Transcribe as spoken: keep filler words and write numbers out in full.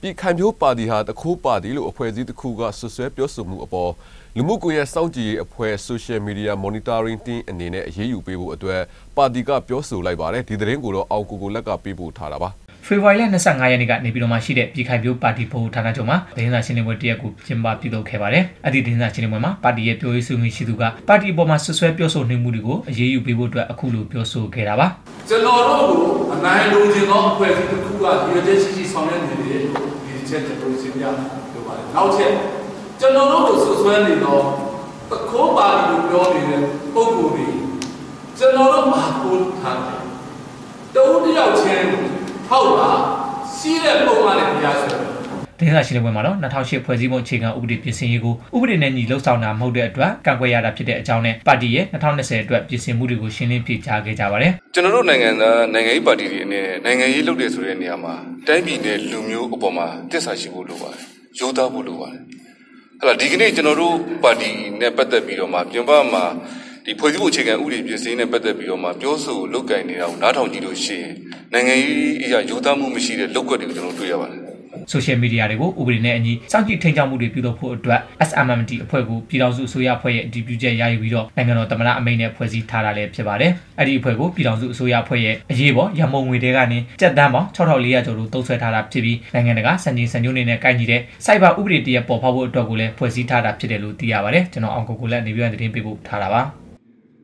ပြည်ခိုင်ဖြိုးပါတီဟာတခိုးပါတီလို့အဖွဲ့အစည်းတစ်ခုကဆွဆွဲပြောဆိုမှုအပေါ်လူမှုကွန်ရက်စောင့်ကြည့်ရေးအဖွဲ့ Social Media Monitoring Team အနေနဲ့အရေးယူပေးဖို့အတွက်ပါတီကပြောဆိုလိုက်ပါတယ်ဒီသတင်းကိုတော့အောင်ကိုကိုလက်ကပေးပို့ထားတာပါဖေဖော်ဝါရီလ၂၅ရက်နေ့ကနေပြည်တော်မှာရှိတဲ့ပြည်ခိုင်ဖြိုးပါတီဗဟိုဌာနချုပ်မှာဒေသနာရှင်းလင်းပွဲတရက်ကိုကျင်းပပြုလုပ်ခဲ့ပါတယ်။အဲ့ဒီဒေသနာရှင်းလင်းပွဲမှာပါတီရဲ့ပြောရေးဆိုခွင့်ရှိသူကပါတီပေါ်မှာဆွဆွဲပြောဆိုနေမှုတွေကိုအရေးယူပေးဖို့အတွက်အခုလိုပြောဆိုခဲ့တာပါ။ကျွန်တော်တို့ကိုအနိုင်လုံးချင်သောအဖွဲ့အစည်းတစ်ခုကဒီအကျဉ်းရှိရှိဆောင်ရွက်နေတယ်လို့ဒီချက်ကျွန်တော်ရှင်းပြလိုပါတယ်။နောက်ချက်ကျွန်တော်တို့ကိုဆွဆွဲနေတော့တခိုးပါတီကိုပြောနေတဲ့ပုံကိုယ်တွေကျွန်တော်တို့မှာပို့ထားတယ်။တဦးတစ်ယောက်ချင်းဟုတ်လားရှိတဲ့ပုံမှန်နဲ့တရားစွဲတယ်ဒေသရှိတဲ့ဘက်မှာတော့၂၀၀၈ဖွဲ့စည်းပုံအခြေခံဥပဒေပြင်ဆင်ရေးကိုဥပဒေနဲ့ညီလှုပ်ဆောင်တာမဟုတ်တဲ့အတွက်ကန့်ကွက်ရတာဖြစ်တဲ့အကြောင်းနဲ့ပါတီရဲ့၂၀၂၀အတွက်ပြင်ဆင်မှုတွေကိုရှင်းလင်းပြချခဲ့ကြပါတယ်ကျွန်တော်တို့နိုင်ငံသားနိုင်ငံရေးပါတီတွေအနေနဲ့နိုင်ငံရေးလုပ်တယ်ဆိုတဲ့နေရာမှာတိုင်းပြည်နဲ့လူမျိုးအပေါ်မှာတစ္ဆာရှိဖို့လိုပါတယ်ရိုးသားဖို့လိုပါတယ်အဲ့ဒါဒီကနေ့ကျွန်တော်တို့ပါတီနဲ့ပတ်သက်ပြီးတော့မှပြင်ပမှာဒီဖွဲ့စည်းပုံအခြေခံဥပဒေပြင်ဆင်နဲ့ပတ်သက်ပြီးတော့မှပြောဆိုလုပ်ကိုင်နေတာကိုနားထောင်ကြည့်လို့ရှိရင်နိုင်ငံရေးအရာရိုးသားမှုမရှိတဲ့လုပ်ကွက်တွေကိုကျွန်တော်တွေ့ရပါတယ် Social Media တွေကိုဥပဒေနဲ့အညီစောင့်ကြည့်ထိန်းကျောင်းမှုတွေပြုလုပ်ဖို့အတွက် S M M T အဖွဲ့ကိုပြည်ထောင်စုအစိုးရအဖွဲ့ရဲ့အတည်ပြုချက်ရယူပြီးတော့နိုင်ငံတော်သမ္မတအမိန့်နဲ့ဖွဲ့စည်းထားတာလည်းဖြစ်ပါတယ်။အဲ့ဒီအဖွဲ့ကိုပြည်ထောင်စုအစိုးရအဖွဲ့ရဲ့အရေးပေါ်ရမုံငွေတွေကနေကြက်တန်းပေါင်း၆ထောင်၄ရာကျော်လို့သုံးစွဲထားတာဖြစ်ပြီးနိုင်ငံတကာစံချိန်စံညွှန်းတွေနဲ့ကိုက်ညီတဲ့စိုက်ဘာဥပဒေတရပေါ်ပေါက်ဖို့အတွက်ကိုလည်းဖွဲ့စည်းထားတာဖြစ်တယ်လို့သိရပါတယ်။ကျွန်တော်အောင်ကိုကိုလက်နေပြီးတဲ့တင်ပေးဖို့ထားတာပါ။